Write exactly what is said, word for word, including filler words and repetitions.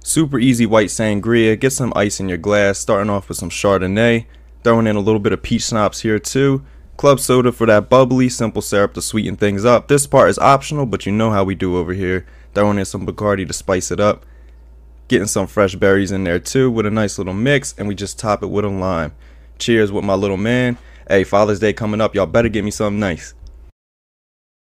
Super easy white sangria. Get some ice in your glass, starting off with some Chardonnay, throwing in a little bit of peach schnapps here too. Club soda for that bubbly, simple syrup to sweeten things up. This part is optional, but you know how we do over here. Throwing in some Bacardi to spice it up. Getting some fresh berries in there too with a nice little mix, and we just top it with a lime. Cheers with my little man. Hey, Father's Day coming up. Y'all better get me something nice.